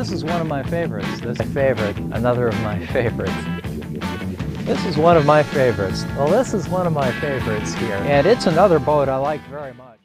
This is one of my favorites. This is my favorite, another of my favorites. This is one of my favorites. Well, this is one of my favorites here. And it's another boat I like very much.